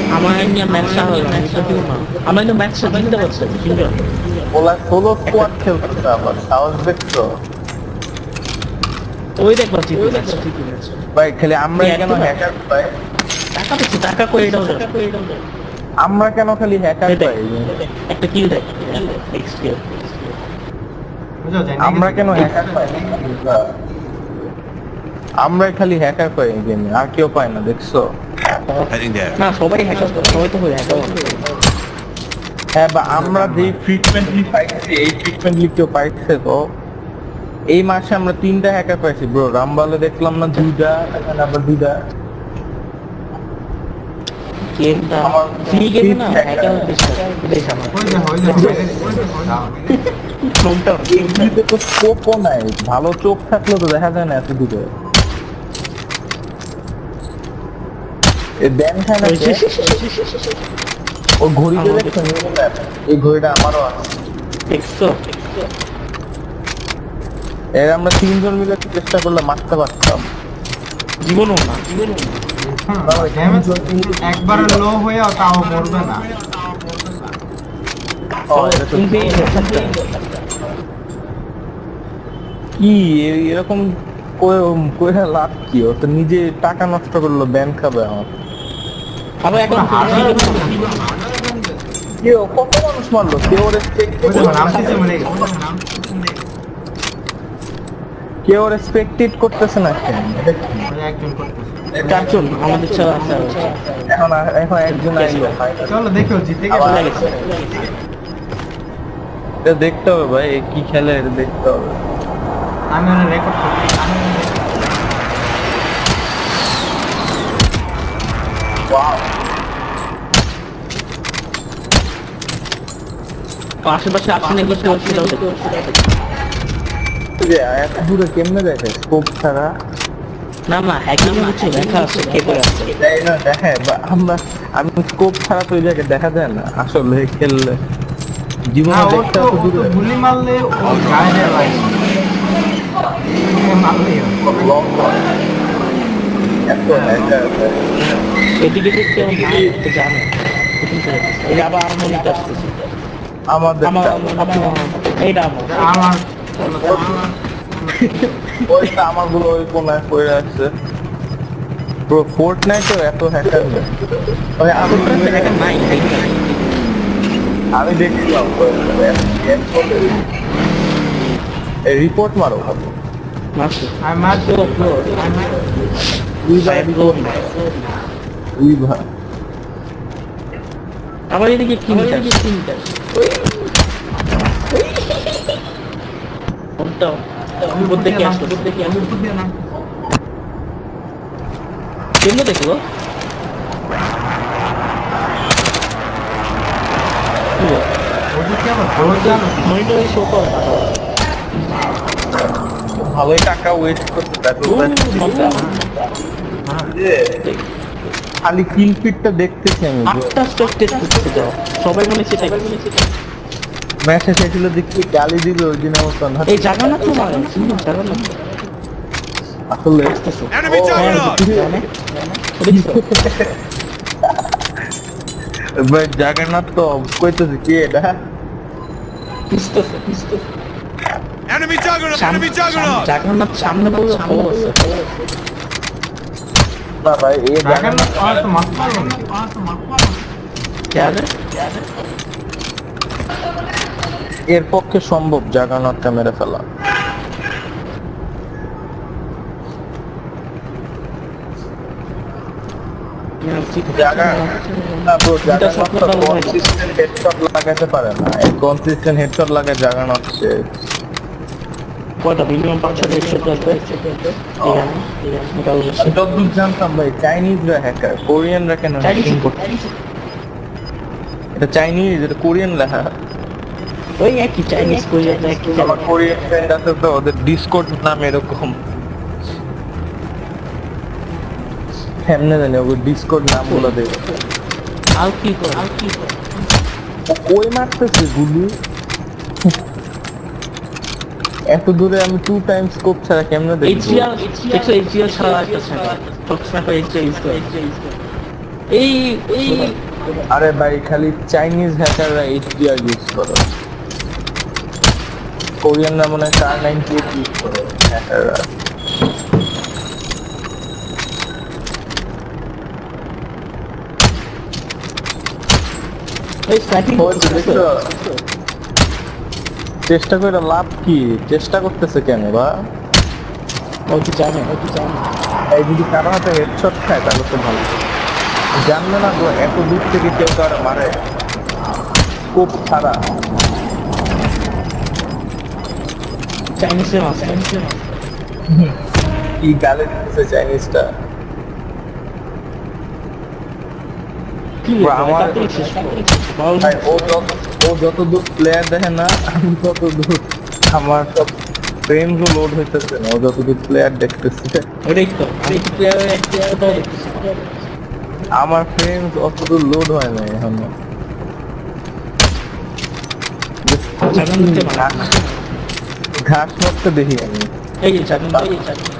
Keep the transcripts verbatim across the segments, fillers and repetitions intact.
আমার নিয়ে ম্যাচটা হলো না এটা কি না আমার তো ম্যাচটা জিততে পারছে কিন্তু ওলা সোলো স্কোয়াড খেলছে আবার সাহস দেখছো ওই দেখ বাচ্চা ওই দেখ ঠিকই আছে ভাই খালি আমরা কেন হ্যাকার পাই টাকা দিচ্ছি টাকা কই দাও আমরা কেন খালি হ্যাকার পাই একটা কিল দেখ এক্সকিল আমরা কেন হ্যাকার পাই আমরা খালি হ্যাকার পাই গেমে আর কেউ পায় না দেখছো না সবাই হ্যাকার সবাই তো হয়ে হ্যাকার হ্যাঁ বা আমরা যে ফ্রিকোয়েন্টলি পাইছি এই ফ্রিকোয়েন্টলি কেউ পাইছে তো এই মাসে আমরা তিনটা হ্যাকার পাইছি ব্রো রামবালে দেখলাম না দুইটা এখানে আবার দুইটা গেমটা ফ্রি গেম না হ্যাকার বেশ আমার ফোনটা গেমটিতে তো স্কোপও নাই ভালো চোখ থাকলেও তো দেখা যায় না এত দূরে এই ব্যান খায় না ও ঘড়িতে দেখছো এই ঘড়িটা আমারও আছে একশো এর আমরা তিনজন মিলে চেষ্টা করলে মারতে পারতাম জীবনও না জীবনও একবার লো হয়ে তাও মরবে না কি এরকম কইরা লাভ কি ও তো নিজে টাকা নষ্ট করলো ব্যান খাবে আমার আবার এখন কেউ কত মানুষ মারলো কেউ কেউ রেসপেক্টেড করতেছে না চারজন আমাদের ছাড়া আছে এখন এখন একজন আইলো চলো দেখো জিতে গেছে এটা দেখতে হবে ভাই কি খেলে এটা দেখতে হবে আমি ওর রেকর্ড করছি ওয়াও আশেপাশে আসেন এগুলো সেটাও দেখতে এত দূরে কেমনে দেখে স্কোপ ছাড়া না না হ্যাকিং হচ্ছে দেখা আছে কে করে আছে তাই না দেখে আমরা আমি স্কোপ ছাড়া তো ওই জায়গায় দেখা যায় না আসলে খেললে জীবনে দেখতে তো দূরে গুলি মারলে ও গায়ে দেয় ভাই মারলে লং এত এটা এদিকে দেখতে তো জানে এই আবার আমার মনে আসছে আমাদের আমার এইটা আমার আমার ওইটা আমার গুলো ওই কোনায় পড়ে আছে পুরো ফোর্টনাইটে এত হ্যাকার নেই ওই আমি হ্যাকার নাই আমি দেখছিলাম রিপোর্ট মারো আমি মারছি দুই ভাই দুই ভাই আমার এদিকে কি এদিকে তিনটা কোনটা আমি বলতে কি আসলো বলতে কি আমি কেমনে দেখলো মনিটরে শো কর ভালোই টাকা ওয়েস্ট করতে খালি কিল ফিটটা দেখতেছি আমি আটটা স্টক টেস্ট করতে যাও সবাই মনে সেটা ম্যাচে সেগুলো দেখতে গালি দিল ওই দিন মতন এই জায়গা না তো মানে জায়গা না আসলে ভাই জাগারনাথ তো কইতেছে কি এটা Enemy Juggernaut! Enemy Juggernaut! জাগরনাথ সামনে বলতে খবর আছে না ভাই এই জাগারনাথ আর তো মারতে পারবো না জানে এর পক্ষে সম্ভব জাগারনাথকে মেরে ফেলা লাগাতে পারে না কনসিস্টেন্ট হেডশট লাগায় জাগারনাথ সে কয়টা মিনিমাম পাঁচশো হেডশট লাগবে যতদূর জানতাম ভাই চাইনিজরা হ্যাকার কোরিয়ানরা কেন হ্যাকিং করছে এটা চাইনিজ এটা কোরিয়ান লেখা ওই একই চাইনিজ কোরিয়ান একই আমার কোরিয়ান ফ্রেন্ড আছে তো ওদের ডিসকর্ড নাম এরকম কেমনে জানি ওদের ডিসকর্ড নাম বলে দেবে আর কি করে আর কি করে ওই মারতেছে গুলি এত দূরে আমি টু টাইম স্কোপ ছাড়া কেমনে দেখব এইচডিআর দেখো এইচডিআর ছাড়া একটা ছাড়া টক্সনা করে এইচডিআর ইউজ করে এই এই আরে ভাই খালি চাইনিজ হ্যাকাররা এইচডিআর ইউজ করে, কোরিয়ানরা মনে হয় কার নাইনটি এইট ইউজ করে হ্যাকাররা। এই স্ন্যাপিং চেষ্টা করে লাভ কি? চেষ্টা করতেছে কেন বা? ও কি জানে ও কি জানে এই যদি কারো হাতে হেডশট খায় তাহলে তো ভালো। জানলে না তো এত দূর থেকে কেউ কারো মারে খুব ছাড়া। চাইনিজে মাছ চাইনিজে মাছ কি গালে দিতেছে চাইনিজটা। কি আমার আমার ভাই ও যত ও যত দূর প্লেয়ার দেখে না আমি তত দূর আমার সব ফ্রেমস লোড হইতেছে না। ও যত দূর প্লেয়ার দেখতেছে ওটাই তো আমি তো প্লেয়ার প্লেয়ার তো দেখতেছি আমার ফ্রেমস অত দূর লোড হয় না এখনো। জানেন নিতে পারে না ঘাস মতো দেখি আমি। এই যে জানেন এই যে জানেন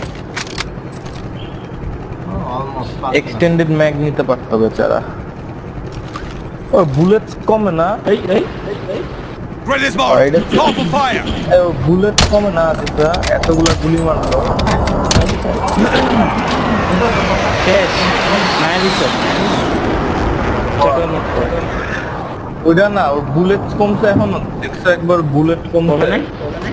অলমোস্ট এক্সটেন্ডেড ম্যাগ নিতে পারতো বেচারা। ও বুলেট কমে না। এই এই Grenades marked. Call for fire. Bullet কমে না যেটা এতগুলা গুলি মারলো। শেষ নাইস ওইটা না ওর বুলেট কমছে এখনো দেখছো একবার বুলেট কমছে নাই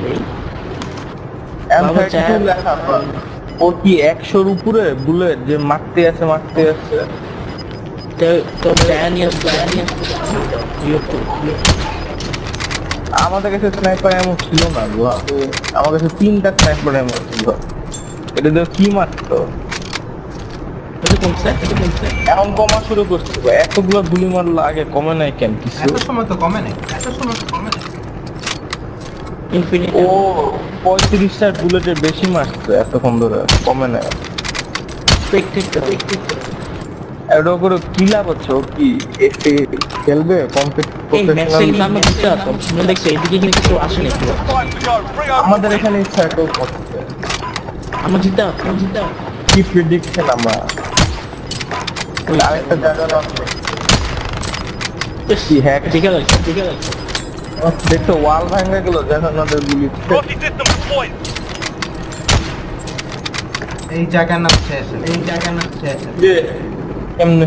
এম থার্টি টু লেখা ওর কি একশোর উপরে বুলেট যে মারতে আছে মারতে আছে। তো তো ড্যানিয়াস ড্যানিয়াস আমাদের কাছে স্নাইপার এমন ছিল না গো। আমার কাছে তিনটা স্নাইপার এমন ছিল। এটা তো কি মারতো এটা কমছে এটা কমছে এখন কমা শুরু করছে। এতগুলো গুলি মারলো আগে কমে নাই কেন কিছু? এত সময় তো কমে নাই এত সময় তো কমে নাই ইনফিনিটি ও পঁয়ত্রিশটার বুলেটের বেশি মারছে এতক্ষণ ধরে কমে নাই। স্পেকটেটর এটা করে কি লাভ হচ্ছে? ও কি এসে খেলবে এই ম্যাক্সিং নামে দিতে আছে শুনে দেখছি এদিকে কিন্তু কিছু আসে না Time to go. Bring up. আমাদের এখানে সার্কেল করছে আমার জিতা আমার জিতা কি প্রেডিকশন আমরা আরেকটা জায়গা কি হ্যাক ঠিক আছে ঠিক আছে দেখছো ওয়াল ভাঙা গেল যখন ওদের গুলি Rocky system deployed. এই জায়গা না শেষ এই জায়গা না শেষ যে কেমনে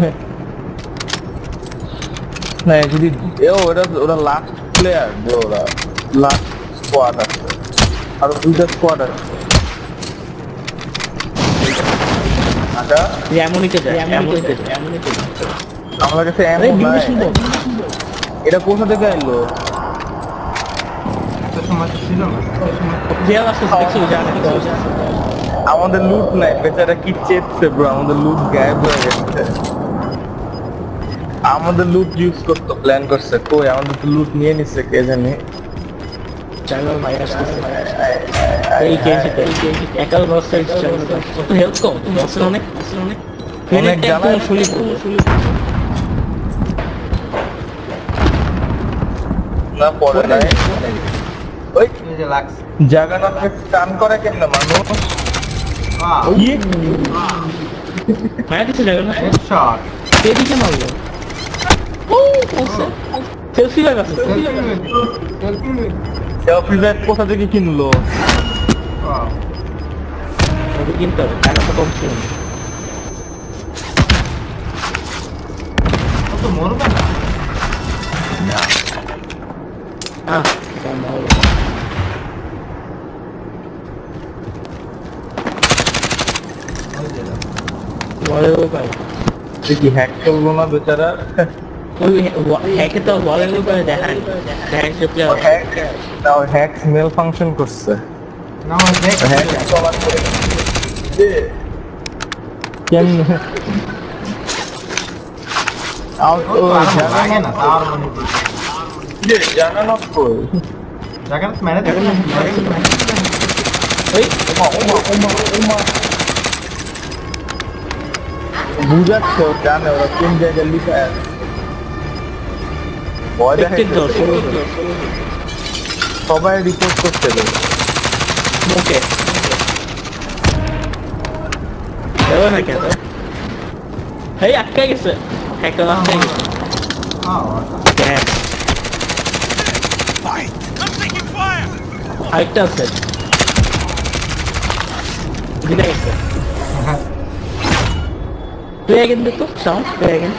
না যদি এও ওরা ওরা লাস্ট প্লেয়ার যে ওরা লাস্ট স্কোয়াড আছে আর দুইটা স্কোয়াড আছে। আচ্ছা এমনইতে যায় এমনইতে যায় এমনইতে যায় আমার কাছে আরে এমন নাই। বিভীষণ বল এটা কোথা থেকে এলো? এত সময় তো ছিল না এত সময় দেয়াল আসছে দেখছি জানা আমাদের লুট নাই বেচারা কি চেপছে ব্রো। আমাদের লুট গায়েব হয়ে গেছে। আমাদের লুট ইউজ করতে প্ল্যান করছে কই আমাদের তো লুট নিয়ে নিচ্ছে কে জানে। জানাল ভাই আসছে এই কেজি এই কেজি একাল বস্তা ইচ্ছে কত হেল্প কর তুমি আসলে অনেক আসলে অনেক অনেক জ্বালায়। শুলি শুলি না পড়ে নাই। ওই এই যে লাক্স জাগানাকে স্টান করে কেমনে মানুষ? ওয়াও ইয়ে মায়া দিতে যাবে না হেডশট এদিকে মারলো ও ওসে সেলফি লাগাছে সেলফি নিয়ে সেলফি নিয়ে সেলফি ব্যাগ কোথা থেকে কিনলো? ওয়াও ওকে কিনতে হবে টাকা তো কম ছিল ও তো মরবে না আহ ওই যে বলে ওই ভাই দেখি হ্যাক করলো না বেচারা। ওই হ্যাকে তো বলে ওই ভাই দেখান দেখান সে প্লেয়ার হ্যাক না হ্যাক মেল ফাংশন করছে। না ওই দেখ হ্যাক কমান্ড করে যে কেমনে আউট ও ও তো লাগে না তার মনে যে জানানো কই জায়গা না মেরে দেখ ওই ওমা ওমা ওমা ওমা বুঝাচ্ছে ও জানে ওরা কোন জায়গায় লিখা আছে। ভয় প্রত্যেক দল দেখাইছে সবাই রিপোর্ট করতে দেবে। ওকে দেবে না কেন এই আটকে গেছে হ্যাকার আটকে গেছে Oh, Damn. Fight! I'm taking fire! আরেকটা আছে দিলে গেছে প্লে again দে তো সাউন্ড প্লে again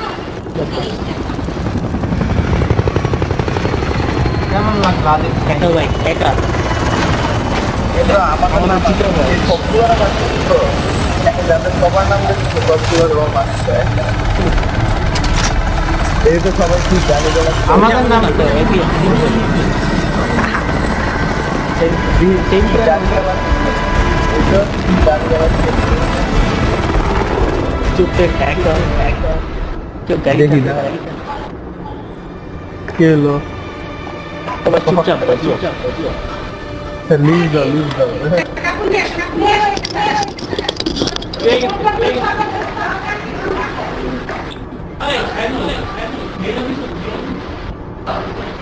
কেমন লাগলো আদিত? হ্যাকার ভাই হ্যাকার এটা আমার নাম ছিল সবগুলোর নাম ছিল যাদের সবার নাম দেখছি সবগুলোর রং আছে এই তো সবাই কি জানে জানে আমাদের নাম তো এভি সেই সেই চুপে হ্যাকার চুপ গাড়ি দেখি না। কে হলো তোমার চুপচাপ চুপচাপ লিভ দাও লিভ দাও Hey,